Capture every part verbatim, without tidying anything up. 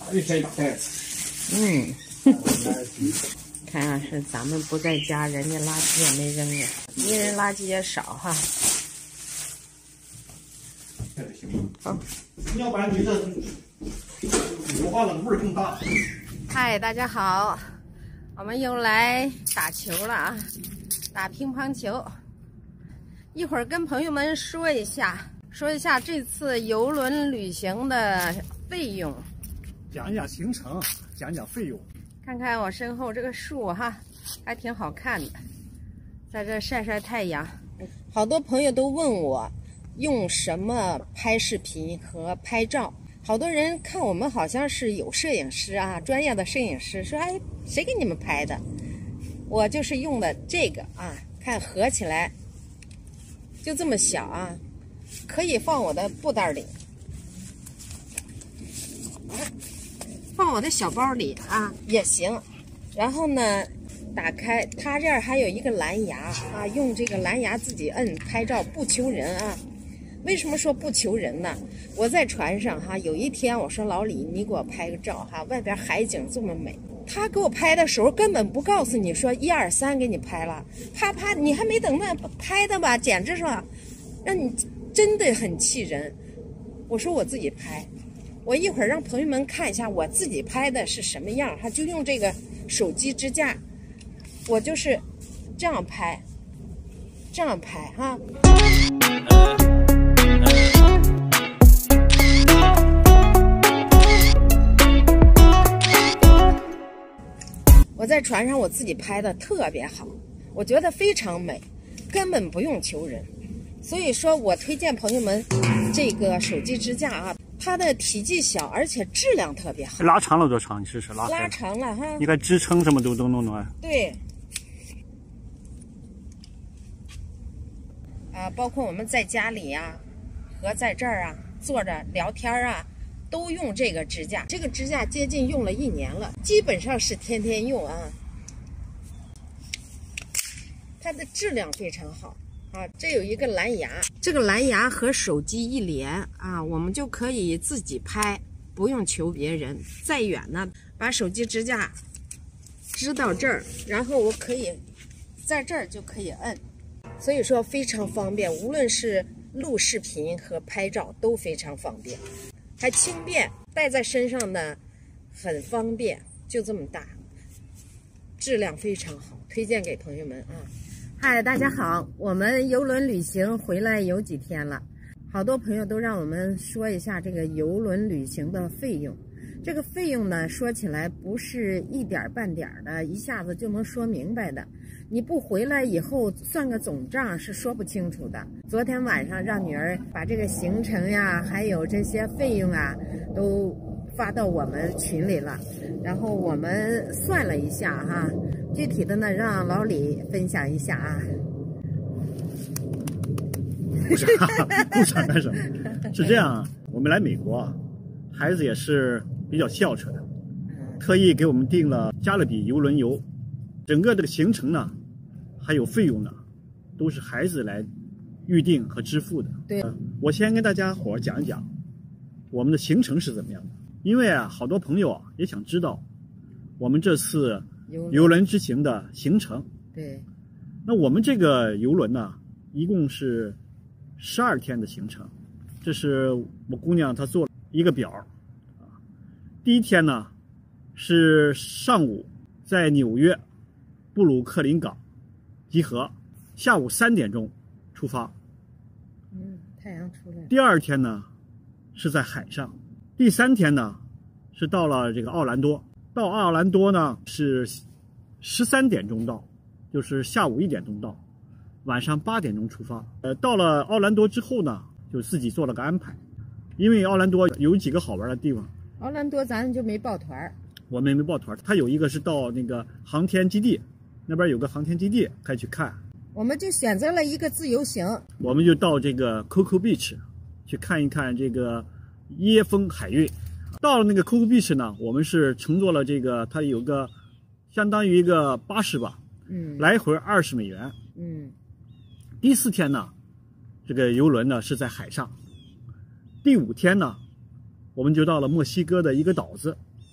的这大袋子。 嗯，看样是咱们不在家，人家垃圾也没扔啊，一人垃圾也少哈。 这个行。 好， 要不然你这油化了味儿更大。 嗨，大家好，我们又来打球了啊，打乒乓球。一会儿跟朋友们说一下，说一下这次游轮旅行的费用， 讲一讲行程，讲讲费用。 看看我身后这个树哈，还挺好看的，在这晒晒太阳。好多朋友都问我用什么拍视频和拍照，好多人看我们好像是有摄影师啊，专业的摄影师，说哎，谁给你们拍的？我就是用的这个啊，看合起来就这么小啊，可以放我的布袋里，放我的小包里啊也行。然后呢，打开它这儿还有一个蓝牙啊，用这个蓝牙自己摁拍照，不求人啊。为什么说不求人呢？我在船上哈，有一天我说老李，你给我拍个照哈，外边海景这么美。他给我拍的时候根本不告诉你说一二三给你拍了，啪啪，你还没等那拍的吧，简直是让你真的很气人。我说我自己拍，我一会儿让朋友们看一下我自己拍的是什么样哈，就用这个手机支架，我就是这样拍，这样拍哈。我在船上我自己拍的特别好，我觉得非常美，根本不用求人。所以说我推荐朋友们这个手机支架啊，它的体积小，而且质量特别好。 拉长了多长？你试试拉开。 拉长了哈。 你看支撑什么都都弄弄啊。 对。啊，包括我们在家里呀、啊，和在这儿啊坐着聊天啊。都用这个支架，这个支架接近用了一年了，基本上是天天用啊。它的质量非常好啊，这有一个蓝牙，这个蓝牙和手机一连啊，我们就可以自己拍，不用求别人。再远呢，把手机支架支到这儿，然后我可以在这儿就可以摁，所以说非常方便，无论是录视频和拍照都非常方便。还轻便，带在身上呢，很方便，就这么大，质量非常好，推荐给朋友们啊！嗨，大家好，我们游轮旅行回来有几天了，好多朋友都让我们说一下这个游轮旅行的费用。这个费用呢，说起来不是一点半点的，一下子就能说明白的。你不回来以后算个总账是说不清楚的。昨天晚上让女儿把这个行程呀，还有这些费用啊，都发到我们群里了。然后我们算了一下哈，具体的呢让老李分享一下啊。 不是，不想干什么？是这样啊，我们来美国啊，孩子也是比较孝顺的，特意给我们订了加勒比游轮游，整个这个行程呢。还有费用呢，都是孩子来预定和支付的。 对、 呃，我先跟大家伙儿讲一讲我们的行程是怎么样的。因为啊，好多朋友啊也想知道我们这次游轮之行的行程。 对， 那我们这个游轮呢，一共是十二天的行程。这是我姑娘她做了一个表啊。第一天呢是上午在纽约布鲁克林港集合，下午三点钟出发。 嗯，太阳出来了。 第二天呢是在海上，第三天呢是到了这个奥兰多，到奥兰多呢是十三点钟到，就是下午一点钟到，晚上八点钟出发。呃，到了奥兰多之后呢，就自己做了个安排，因为奥兰多有几个好玩的地方。 奥兰多咱就没抱团，我们没抱团，它有一个是到那个航天基地。那边有个航天基地可以去看， 我们就选择了一个自由行， 我们就到这个 Coco Beach 去看一看这个椰风海韵。到了那个 Coco Beach 呢，我们是乘坐了这个，它有个相当于一个巴士吧，嗯，来回二十美元，嗯。第四天呢，这个游轮呢是在海上。第五天呢，我们就到了墨西哥的一个岛子，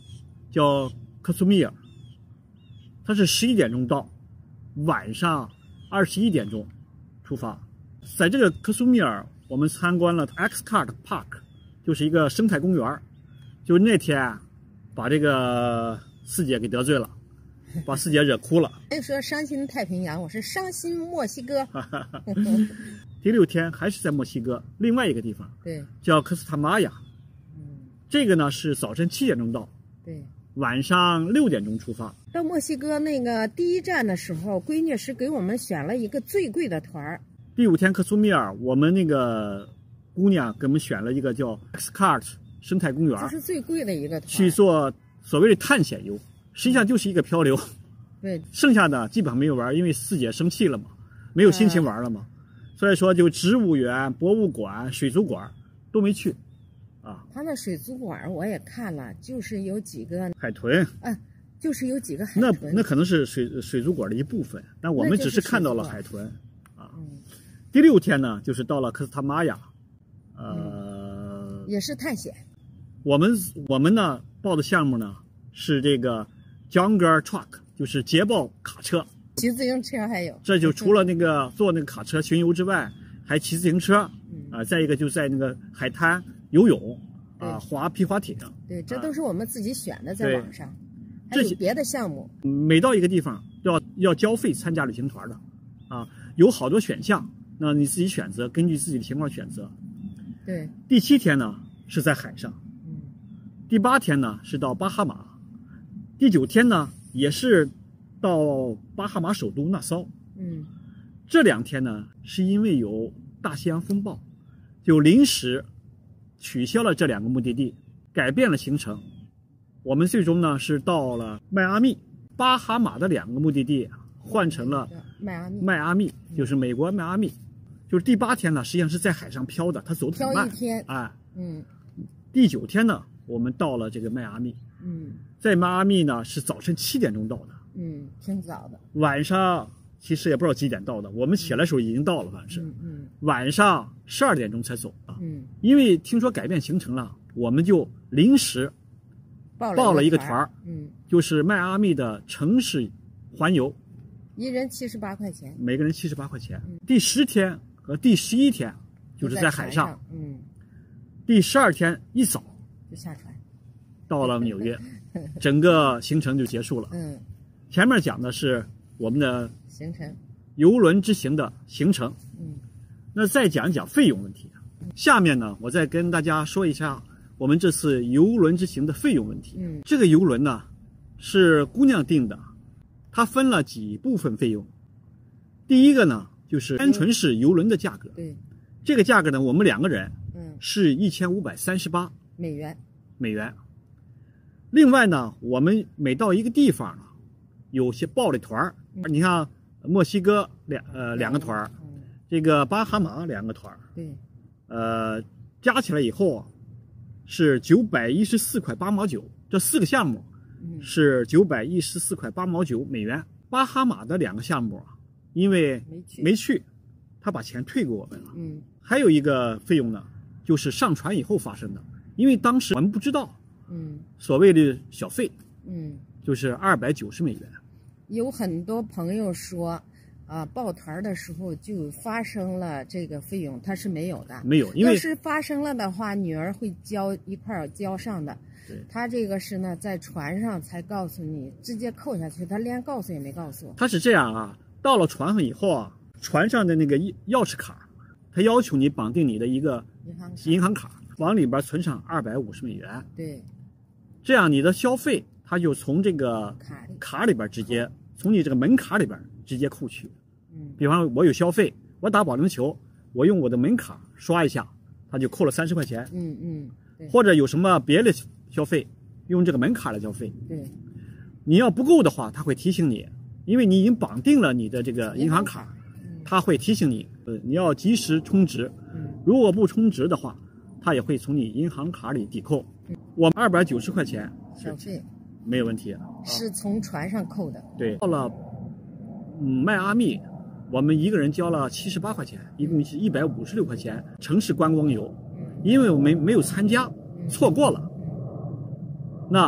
叫克苏米尔，它是十一点钟到，晚上二十一点钟出发。在这个克苏米尔，我们参观了 X-Cart Park， 就是一个生态公园。就那天把这个四姐给得罪了，把四姐惹哭了。 别说伤心太平洋，我是伤心墨西哥。 第六天还是在墨西哥另外一个地方， 对， 叫科斯塔玛雅。 嗯， 这个呢是早晨七点钟到， 对， 晚上六点钟出发。 到墨西哥那个第一站的时候，闺女是给我们选了一个最贵的团儿。 第五天克苏米尔，我们那个姑娘给我们选了一个叫 X-Cart 生态公园， 这是最贵的一个团， 去做所谓的探险游，实际上就是一个漂流。 对， 剩下的基本上没有玩，因为四姐生气了嘛，没有心情玩了嘛，嗯、所以说就植物园、博物馆、水族馆都没去，啊。 他那水族馆我也看了，就是有几个海豚， 啊，就是有几个海豚。 那那可能是水水族馆的一部分，但我们只是看到了海豚，啊。 嗯、 第六天呢，就是到了科斯塔玛雅，呃、 嗯，也是探险。 我们我们呢报的项目呢是这个 Jungle Truck， 就是捷豹卡车， 骑自行车还有。 这就除了那个坐那个卡车巡游之外，还骑自行车，啊、呃，再一个就在那个海滩游泳，啊、呃，划皮划艇。 对，这都是我们自己选的，在网上。还有别的项目。 每到一个地方要要交费参加旅行团的，啊，有好多选项，那你自己选择，根据自己的情况选择。 对。 第七天呢是在海上。第八天呢是到巴哈马，第九天呢也是到巴哈马首都纳骚。 嗯， 这两天呢是因为有大西洋风暴，就临时取消了这两个目的地，改变了行程。我们最终呢是到了迈阿密，巴哈马的两个目的地换成了迈阿密， 迈阿密就是美国迈阿密。就是第八天呢实际上是在海上漂的，它走得很慢。 漂一天， 哎， 嗯。 第九天呢我们到了这个迈阿密， 嗯， 在迈阿密呢是早晨七点钟到的， 嗯，挺早的。 晚上其实也不知道几点到的，我们起来的时候已经到了，反正是， 嗯嗯， 晚上十二点钟才走啊， 嗯， 因为听说改变行程了，我们就临时报了一个团， 嗯， 就是迈阿密的城市环游， 一人七十八块钱， 每个人七十八块钱。嗯、第十天和第十一天就是在海上， 上嗯， 第十二天一早。 就下船， 到了纽约，整个行程就结束了。 嗯， 前面讲的是我们的行程， 游轮之行的行程。 嗯， 那再讲一讲费用问题。下面呢，我再跟大家说一下我们这次游轮之行的费用问题。 嗯， 这个游轮呢是姑娘订的，它分了几部分费用。第一个呢就是单纯是游轮的价格。 对， 这个价格呢，我们两个人嗯是一千五百三十八。 美元， 美元。另外呢，我们每到一个地方呢，有些报的团儿，嗯、你看墨西哥两呃两个团儿，嗯、这个巴哈马两个团儿， 对， 呃，加起来以后是九百一十四块八毛九，这四个项目是九百一十四块八毛九美元。巴哈马的两个项目啊，因为没去， 没去，他把钱退给我们了。 嗯， 还有一个费用呢，就是上船以后发生的。因为当时我们不知道， 嗯， 所谓的小费， 嗯， 就是二百九十美元。 有很多朋友说，啊，报团的时候就发生了这个费用，它是没有的， 没有，因为要是发生了的话，女儿会交一块儿交上的。 对， 他这个是呢，在船上才告诉你，直接扣下去，他连告诉也没告诉。 他是这样啊，到了船上以后啊，船上的那个钥匙卡，他要求你绑定你的一个银行银行卡。往里边存上二百五十美元， 对， 这样你的消费它就从这个卡里卡里边直接从你这个门卡里边直接扣取。 嗯， 比方我有消费，我打保龄球，我用我的门卡刷一下，它就扣了三十块钱。 嗯嗯，对， 或者有什么别的消费，用这个门卡来消费。 对， 你要不够的话，它会提醒你，因为你已经绑定了你的这个银行卡，它会提醒你，呃，你要及时充值。 嗯， 如果不充值的话，它也会从你银行卡里抵扣。我二百九十块钱小费没有问题， 是从船上扣的。 对，到了嗯迈阿密，我们一个人交了七十八块钱，一共是一百五十六块钱城市观光游，因为我们没有参加，错过了。那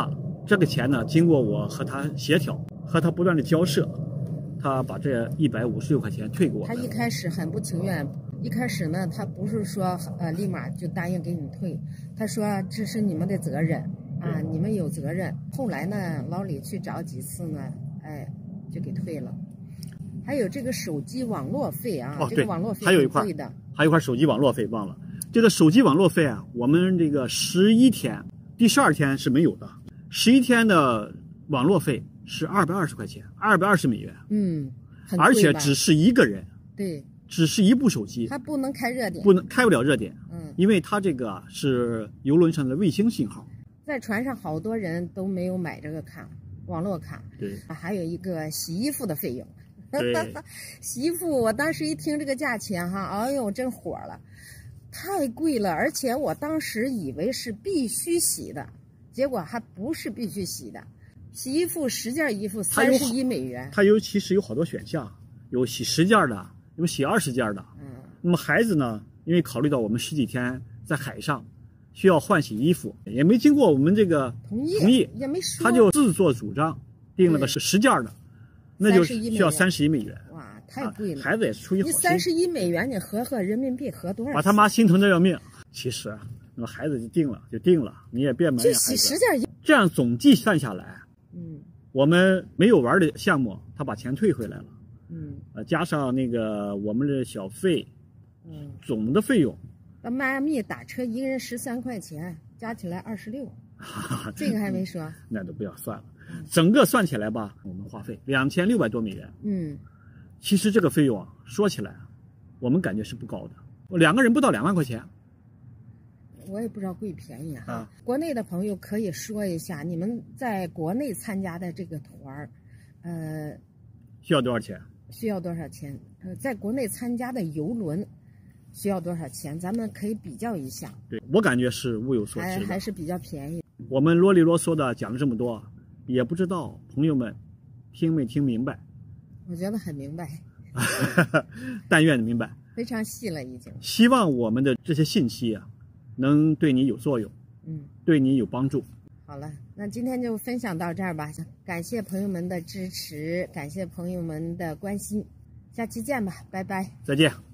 这个钱呢，经过我和他协调，和他不断的交涉，他把这一百五十六块钱退给我。 他一开始很不情愿，一开始呢，他不是说呃立马就答应给你退，他说这是你们的责任啊，你们有责任。后来呢，老李去找几次呢，哎，就给退了。还有这个手机网络费啊， 哦， 这个网络费还有一块的， 还有一块手机网络费忘了。这个手机网络费啊，我们这个十一天，第十二天是没有的。十一天的网络费是二百二十块钱，二百二十美元。 嗯，很贵吧， 而且只是一个人， 对， 只是一部手机， 它不能开热点， 不能开不了热点。 嗯， 因为它这个是邮轮上的卫星信号。 在船上好多人都没有买这个卡，网络卡。 对， 还有一个洗衣服的费用。 对， 洗衣服，我当时一听这个价钱哈，哎呦，真火了，太贵了，而且我当时以为是必须洗的，结果还不是必须洗的。洗衣服十件衣服三十一美元， 它有其实有好多选项，有洗十件的，有洗二十件的。嗯，那么孩子呢，因为考虑到我们十几天在海上，需要换洗衣服，也没经过我们这个同意， 同意也没说， 他就自作主张定了个是十件的，那就需要三十一美元。 哇，太贵了！ 啊、孩子也是出于好心。 你三十一美元，你合合人民币合多少？ 把他妈心疼的要命。其实啊，那么孩子就定了，就定了，你也别埋怨孩子。 就洗十件衣服， 这样总计算下来， 嗯，我们没有玩的项目，他把钱退回来了。 嗯， 呃，加上那个我们的小费， 嗯， 总的费用。 到迈阿密打车一个人十三块钱，加起来二十六，这个还没说。 那都不要算了，整个算起来吧，我们花费两千六百多美元。 嗯， 其实这个费用啊，说起来，我们感觉是不高的，两个人不到两万块钱。 我也不知道贵便宜哈、 啊。 国内的朋友可以说一下，你们在国内参加的这个团儿，呃， 需要多少钱？ 需要多少钱？呃，在国内参加的游轮需要多少钱？咱们可以比较一下。 对，我感觉是物有所值的， 还还是比较便宜。 我们啰里啰嗦的讲了这么多，也不知道朋友们听没听明白。 我觉得很明白， 但愿明白， 非常细了已经。 希望我们的这些信息啊，能对你有作用， 嗯， 对你有帮助。 好了，那今天就分享到这儿吧。感谢朋友们的支持，感谢朋友们的关心，下期见吧，拜拜， 再见。